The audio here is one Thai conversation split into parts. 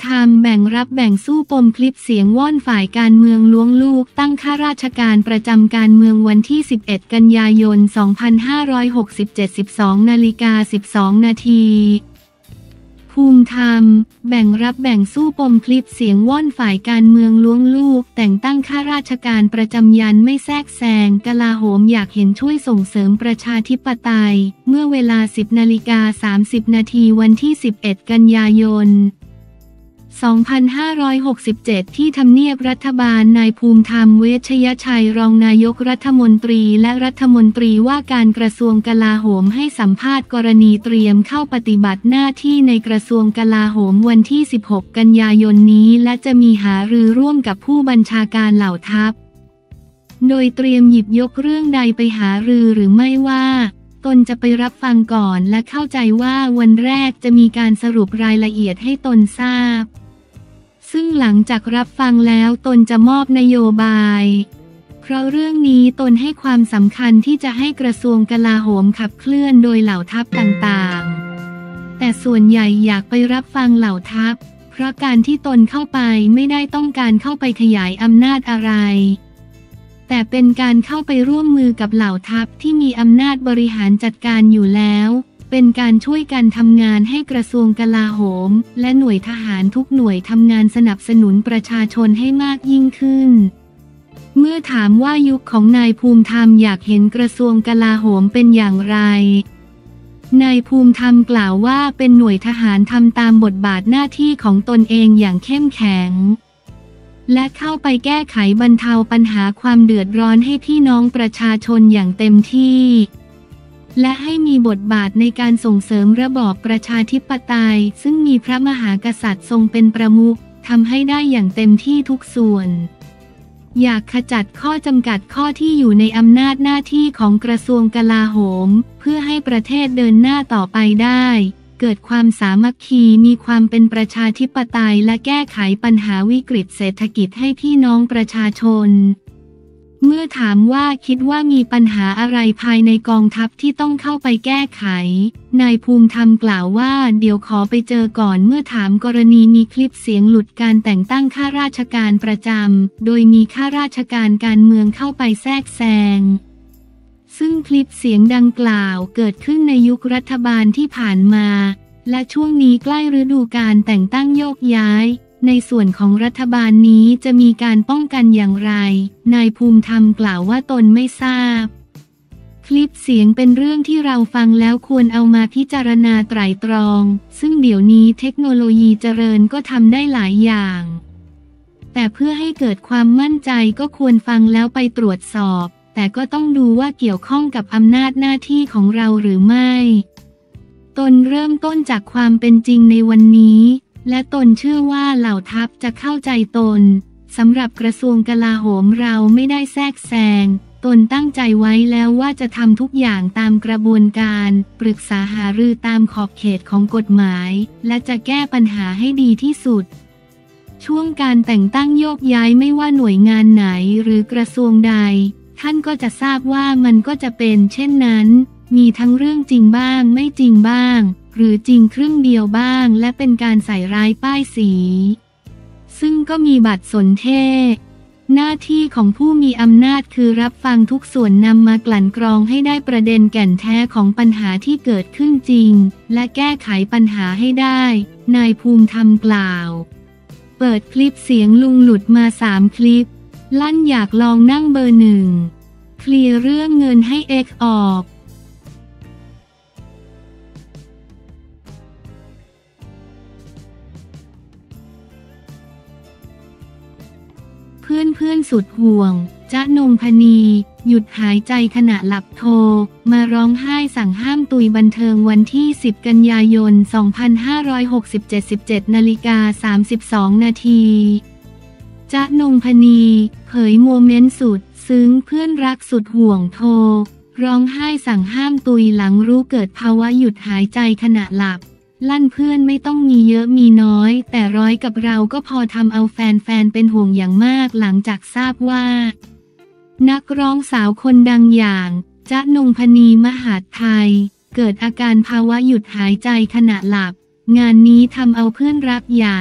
ธรรมแบ่งรับแบ่งสู้ปมคลิปเสียงว่อนฝ่ายการเมืองล้วงลูกตั้งข้าราชการประจำการเมืองวันที่ 11 กันยายน 2567 12:12 นาทีภูมิธรรมแบ่งรับแบ่งสู้ปมคลิปเสียงว่อนฝ่ายการเมืองล้วงลูกแต่งตั้งข้าราชการประจำยันไม่แทรกแซงกลาโหมอยากเห็นช่วยส่งเสริมประชาธิปไตยเมื่อเวลา 10:30 นาทีวันที่ 11 กันยายน 2567 ที่ทำเนียบรัฐบาลนายภูมิธรรมเวชยชัยรองนายกรัฐมนตรีและรัฐมนตรีว่าการกระทรวงกลาโหมให้สัมภาษณ์กรณีเตรียมเข้าปฏิบัติหน้าที่ในกระทรวงกลาโหมวันที่ 16 กันยายนนี้และจะมีหารือร่วมกับผู้บัญชาการเหล่าทัพโดยเตรียมหยิบยกเรื่องใดไปหารือหรือไม่ว่าตนจะไปรับฟังก่อนและเข้าใจว่าวันแรกจะมีการสรุปรายละเอียดให้ตนทราบซึ่งหลังจากรับฟังแล้วตนจะมอบนโยบายเพราะเรื่องนี้ตนให้ความสำคัญที่จะให้กระทรวงกลาโหมขับเคลื่อนโดยเหล่าทัพต่างๆแต่ส่วนใหญ่อยากไปรับฟังเหล่าทัพเพราะการที่ตนเข้าไปไม่ได้ต้องการเข้าไปขยายอำนาจอะไรแต่เป็นการเข้าไปร่วมมือกับเหล่าทัพที่มีอำนาจบริหารจัดการอยู่แล้วเป็นการช่วยกันทำงานให้กระทรวงกลาโหมและหน่วยทหารทุกหน่วยทำงานสนับสนุนประชาชนให้มากยิ่งขึ้นเมื่อถามว่ายุคของนายภูมิธรรมอยากเห็นกระทรวงกลาโหมเป็นอย่างไรนายภูมิธรรมกล่าวว่าเป็นหน่วยทหารทำตามบทบาทหน้าที่ของตนเองอย่างเข้มแข็งและเข้าไปแก้ไขบรรเทาปัญหาความเดือดร้อนให้พี่น้องประชาชนอย่างเต็มที่และให้มีบทบาทในการส่งเสริมระบอบประชาธิปไตยซึ่งมีพระมหากษัตริย์ทรงเป็นประมุขทำให้ได้อย่างเต็มที่ทุกส่วนอยากขจัดข้อจำกัดข้อที่อยู่ในอำนาจหน้าที่ของกระทรวงกลาโหมเพื่อให้ประเทศเดินหน้าต่อไปได้เกิดความสามัคคีมีความเป็นประชาธิปไตยและแก้ไขปัญหาวิกฤตเศรษฐกิจให้พี่น้องประชาชนเมื่อถามว่าคิดว่ามีปัญหาอะไรภายในกองทัพที่ต้องเข้าไปแก้ไขนายภูมิธรรมกล่าวว่าเดี๋ยวขอไปเจอก่อนเมื่อถามกรณีมีคลิปเสียงหลุดการแต่งตั้งข้าราชการประจำโดยมีข้าราชการการเมืองเข้าไปแทรกแซงซึ่งคลิปเสียงดังกล่าวเกิดขึ้นในยุครัฐบาลที่ผ่านมาและช่วงนี้ใกล้ฤดูกาลแต่งตั้งโยกย้ายในส่วนของรัฐบาลนี้จะมีการป้องกันอย่างไรนายภูมิธรรมกล่าวว่าตนไม่ทราบคลิปเสียงเป็นเรื่องที่เราฟังแล้วควรเอามาพิจารณาไตร่ตรองซึ่งเดี๋ยวนี้เทคโนโลยีเจริญก็ทำได้หลายอย่างแต่เพื่อให้เกิดความมั่นใจก็ควรฟังแล้วไปตรวจสอบแต่ก็ต้องดูว่าเกี่ยวข้องกับอำนาจหน้าที่ของเราหรือไม่ตนเริ่มต้นจากความเป็นจริงในวันนี้และตนเชื่อว่าเหล่าทัพจะเข้าใจตนสำหรับกระทรวงกลาโหมเราไม่ได้แทรกแซงตนตั้งใจไว้แล้วว่าจะทำทุกอย่างตามกระบวนการปรึกษาหารือตามขอบเขตของกฎหมายและจะแก้ปัญหาให้ดีที่สุดช่วงการแต่งตั้งโยกย้ายไม่ว่าหน่วยงานไหนหรือกระทรวงใดท่านก็จะทราบว่ามันก็จะเป็นเช่นนั้นมีทั้งเรื่องจริงบ้างไม่จริงบ้างหรือจริงครึ่งเดียวบ้างและเป็นการใส่ร้ายป้ายสีซึ่งก็มีบัตรสนเทศหน้าที่ของผู้มีอำนาจคือรับฟังทุกส่วนนำมากลั่นกรองให้ได้ประเด็นแก่นแท้ของปัญหาที่เกิดขึ้นจริงและแก้ไขปัญหาให้ได้นายภูมิธรรมกล่าวเปิดคลิปเสียงลุงหลุดมา3 คลิปลั่นอยากลองนั่งเบอร์ 1เคลียร์เรื่องเงินให้เอ็กซ์ออกเพื่อนสุดห่วงจ๊ะนงพนีหยุดหายใจขณะหลับโทรมาร้องไห้สั่งห้ามตุยบันเทิงวันที่ 10 กันยายน 2567 17:32 นาทีจ๊ะนงพนีเผยโมเมนต์สุดซึ้งเพื่อนรักสุดห่วงโทรร้องไห้สั่งห้ามตุยหลังรู้เกิดภาวะหยุดหายใจขณะหลับลั่นเพื่อนไม่ต้องมีเยอะมีน้อยแต่ร้อยกับเราก็พอทำเอาแฟนๆเป็นห่วงอย่างมากหลังจากทราบว่านักร้องสาวคนดังอย่างจ๊ะนงพนีมหาดไทยเกิดอาการภาวะหยุดหายใจขณะหลับงานนี้ทำเอาเพื่อนรักอย่าง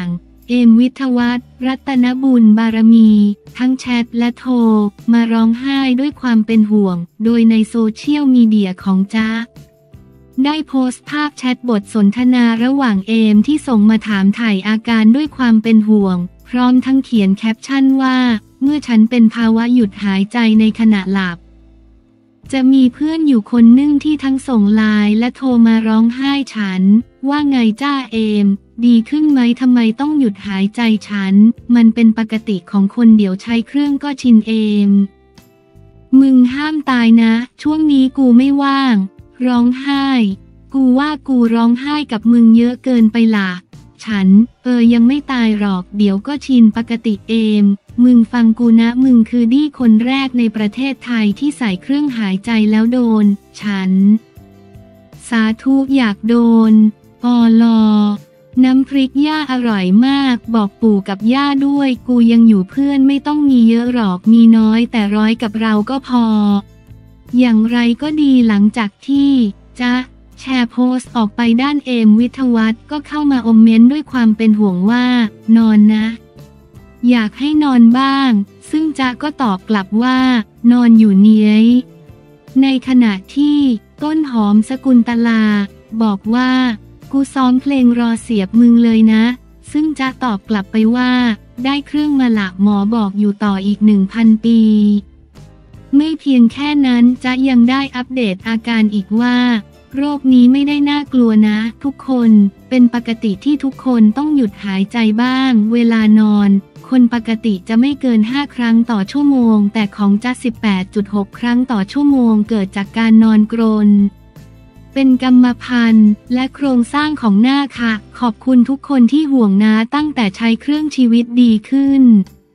เอมวิทยวัฒน์รัตนบุญบารมี ทั้งแชทและโทรมาร้องไห้ด้วยความเป็นห่วงโดยในโซเชียลมีเดียของจ๊ะได้โพสต์ภาพแชทบทสนทนาระหว่างเอมที่ส่งมาถามถ่ายอาการด้วยความเป็นห่วงพร้อมทั้งเขียนแคปชั่นว่าเมื่อฉันเป็นภาวะหยุดหายใจในขณะหลับจะมีเพื่อนอยู่คนหนึ่งที่ทั้งส่งไลน์และโทรมาร้องไห้ฉันว่าไงจ้าเอมดีขึ้นไหมทำไมต้องหยุดหายใจฉันมันเป็นปกติของคนเดี๋ยวใช้เครื่องก็ชินเอมมึงห้ามตายนะช่วงนี้กูไม่ว่างร้องไห้กูว่ากูร้องไห้กับมึงเยอะเกินไปล่ะฉันยังไม่ตายหรอกเดี๋ยวก็ชินปกติเอมมึงฟังกูนะมึงคือดี้คนแรกในประเทศไทยที่ใส่เครื่องหายใจแล้วโดนฉันสาธุอยากโดนปอลอน้ำพริกย่าอร่อยมากบอกปู่กับย่าด้วยกูยังอยู่เพื่อนไม่ต้องมีเยอะหรอกมีน้อยแต่ร้อยกับเราก็พออย่างไรก็ดีหลังจากที่จ๊ะแชร์โพสต์ออกไปด้านเอมวิทยวัฒน์ก็เข้ามาอมเมนต์ด้วยความเป็นห่วงว่านอนนะอยากให้นอนบ้างซึ่งจ๊ะก็ตอบกลับว่านอนอยู่เนี้ยในขณะที่ต้นหอมสกุลตลาบอกว่ากูซ้อมเพลงรอเสียบมึงเลยนะซึ่งจ๊ะตอบกลับไปว่าได้เครื่องมาละหมอบอกอยู่ต่ออีก 1,000 ปีไม่เพียงแค่นั้นจ๊ะยังได้อัปเดตอาการอีกว่าโรคนี้ไม่ได้น่ากลัวนะทุกคนเป็นปกติที่ทุกคนต้องหยุดหายใจบ้างเวลานอนคนปกติจะไม่เกิน5 ครั้งต่อชั่วโมงแต่ของจ๊ะ 18.6 ครั้งต่อชั่วโมงเกิดจากการนอนกรนเป็นกรรมพันธุ์และโครงสร้างของหน้าค่ะขอบคุณทุกคนที่ห่วงนะตั้งแต่ใช้เครื่องชีวิตดีขึ้น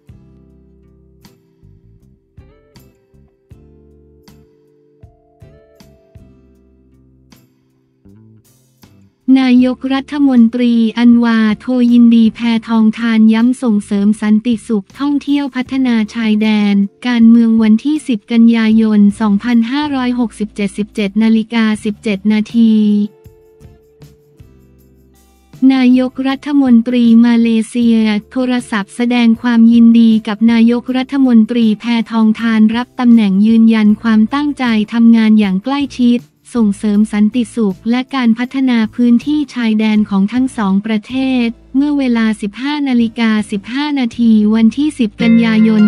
นายกรัฐมนตรีอันวาโทยินดีแพทองธารย้ำส่งเสริมสันติสุขท่องเที่ยวพัฒนาชายแดนการเมืองวันที่ 10 กันยายน 2567 17:17 นาทีนายกรัฐมนตรีมาเลเซียโทรศัพท์แสดงความยินดีกับนายกรัฐมนตรีแพทองธารรับตำแหน่งยืนยันความตั้งใจทำงานอย่างใกล้ชิดส่งเสริมสันติสุขและการพัฒนาพื้นที่ชายแดนของทั้งสองประเทศเมื่อเวลา 15:15 นาทีวันที่ 10 กันยายน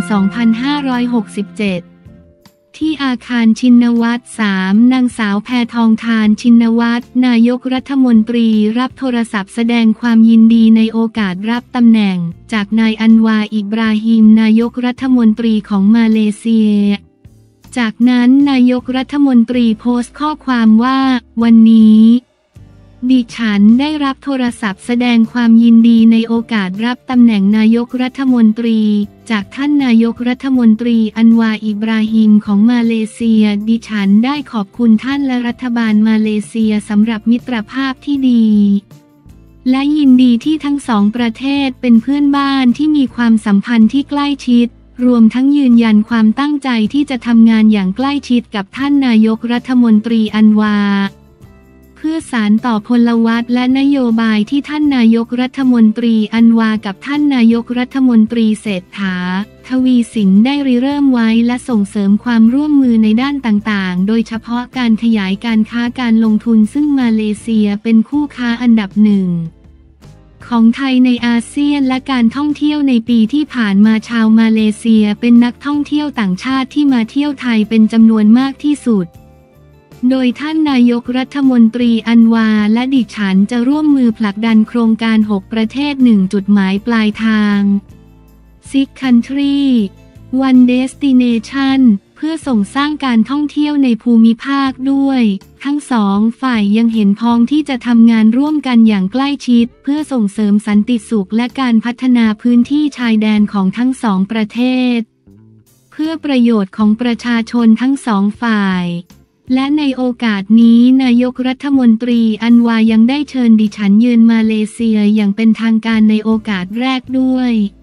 2567 ที่อาคารชินวัตร 3 นางสาวแพทองธารชินวัตรนายกรัฐมนตรีรับโทรศัพท์แสดงความยินดีในโอกาสรับตำแหน่งจากนายอันวาอิบราฮิมนายกรัฐมนตรีของมาเลเซียจากนั้นนายกรัฐมนตรีโพสต์ข้อความว่าวันนี้ดิฉันได้รับโทรศัพท์แสดงความยินดีในโอกาสรับตำแหน่งนายกรัฐมนตรีจากท่านนายกรัฐมนตรีอันวาอิบราฮิมของมาเลเซียดิฉันได้ขอบคุณท่านและรัฐบาลมาเลเซียสำหรับมิตรภาพที่ดีและยินดีที่ทั้งสองประเทศเป็นเพื่อนบ้านที่มีความสัมพันธ์ที่ใกล้ชิดรวมทั้งยืนยันความตั้งใจที่จะทำงานอย่างใกล้ชิดกับท่านนายกรัฐมนตรีอันวาเพื่อสานต่อพลวัตและนโยบายที่ท่านนายกรัฐมนตรีอันวากับท่านนายกรัฐมนตรีเศรษฐาทวีสินได้ริเริ่มไว้และส่งเสริมความร่วมมือในด้านต่างๆโดยเฉพาะการขยายการค้าการลงทุนซึ่งมาเลเซียเป็นคู่ค้าอันดับหนึ่งของไทยในอาเซียนและการท่องเที่ยวในปีที่ผ่านมาชาวมาเลเซียเป็นนักท่องเที่ยวต่างชาติที่มาเที่ยวไทยเป็นจำนวนมากที่สุดโดยท่านนายกรัฐมนตรีอันวาและดิฉันจะร่วมมือผลักดันโครงการ 6 ประเทศ 1 จุดหมายปลายทาง Six Country One Destination เพื่อส่งสร้างการท่องเที่ยวในภูมิภาคด้วยทั้งสองฝ่ายยังเห็นพ้องที่จะทำงานร่วมกันอย่างใกล้ชิดเพื่อส่งเสริมสันติสุขและการพัฒนาพื้นที่ชายแดนของทั้งสองประเทศเพื่อประโยชน์ของประชาชนทั้งสองฝ่ายและในโอกาสนี้นายกรัฐมนตรีอันวายังได้เชิญดิฉันเยือนมาเลเซียอย่างเป็นทางการในโอกาสแรกด้วย